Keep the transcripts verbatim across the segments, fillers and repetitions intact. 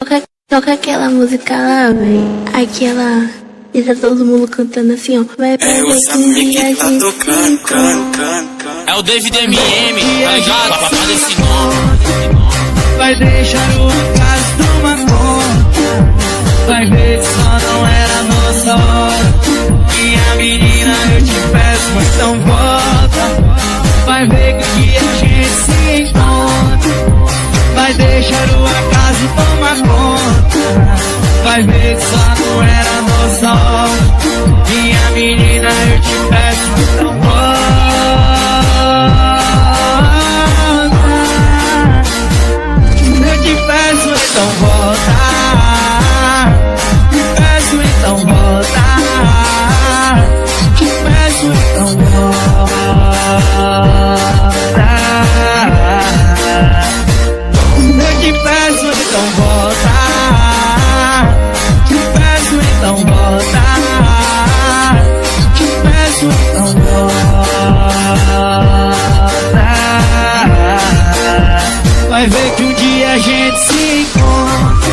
Toca, toca aquela música lá, véi. Aquela. E tá todo mundo cantando assim, ó. Vai pra ver que um dia a gente se encontra. É o David M M, tá ligado? Papai desse nome. Vai deixar o acaso tomar conta. Vai ver que só não era nossa hora. Minha menina, eu te peço, mas então volta. Vai ver que um dia a gente se encontra. Vai deixar o acaso tomar conta. Vai ver que só não era nossa hora. Minha menina, eu te peço, mas então volta. Eu te peço, então volta. Te peço, então volta. Te peço, então volta. Eu te peço, então volta. Te peço, então volta. Te peço, então volta. Vai ver que um dia a gente se encontra.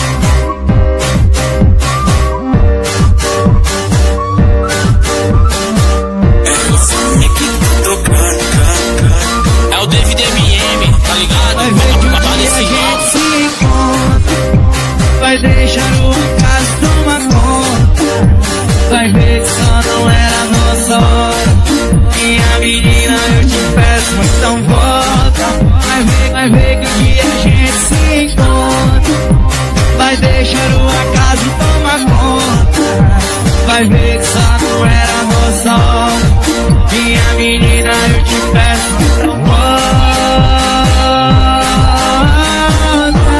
É o David M M, tá ligado? Vai ver que um dia a gente se encontra. Vai deixar o acaso tomar conta. Vai ver que só não era nossa hora. Minha menina, eu te peço, mas então volta. Vai ver, vai ver que um dia a gente se encontra. Vai deixar o acaso tomar conta. Vai ver que só não era nossa hora. Minha menina, eu te peço, mas então volta.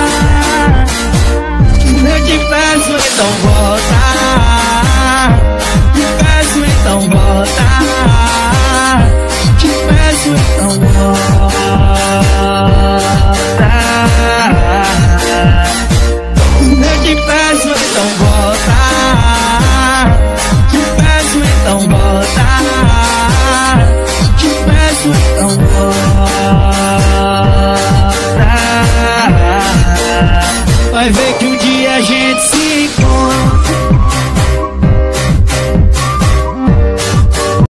Eu te peço, então volta. Te peço, então volta. Te peço, então volta. Eu te peço, então volta. Te peço, então volta. Te peço, então volta. Vai ver que um dia a gente se encontra.